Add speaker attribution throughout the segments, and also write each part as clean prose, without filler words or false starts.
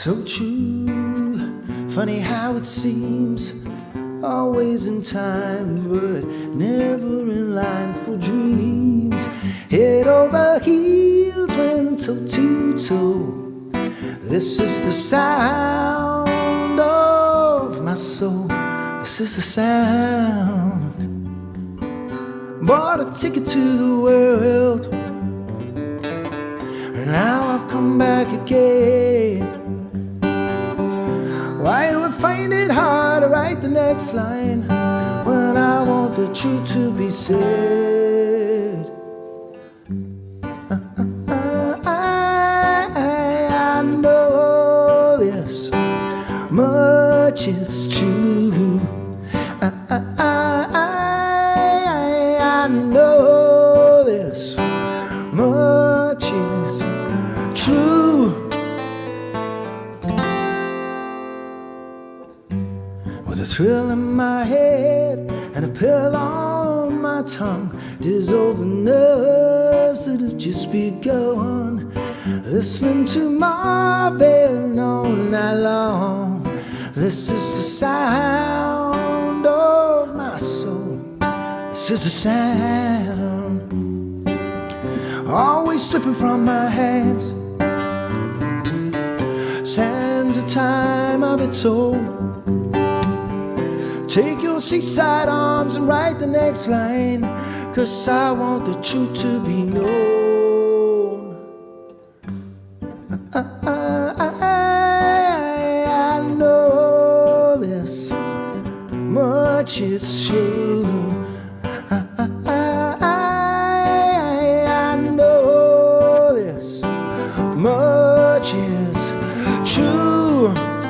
Speaker 1: So true, funny how it seems, always in time, but never in line for dreams. Head over heels, went toe to toe. This is the sound of my soul. This is the sound. Bought a ticket to the world. Now I've come back again. Why do I find it hard to write the next line when I want the truth to be said? I know this much is true. I know this much is true. With a thrill in my head and a pill on my tongue, dissolve the nerves that have just begun. Listening to Marvin all night long. This is the sound of my soul. This is the sound. Always slipping from my hands. Sands a time of its own. Take your seaside arms and write the next line, 'cause I want the truth to be known. I know this much is true. I know this much is true.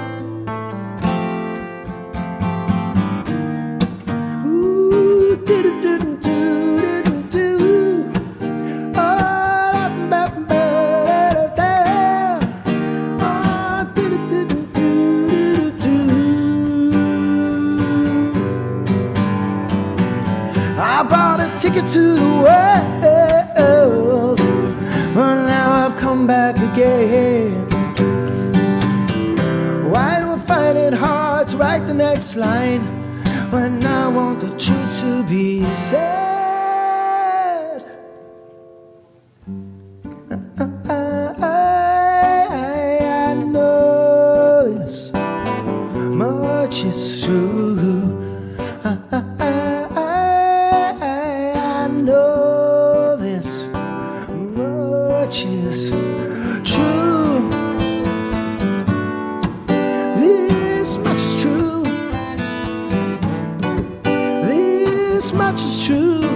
Speaker 1: I bought a ticket to the world, but now I've come back again. Why do I find it hard to write the next line when I want the truth to be said? I know this much is true. I know this much is true. This much is true. This much is true.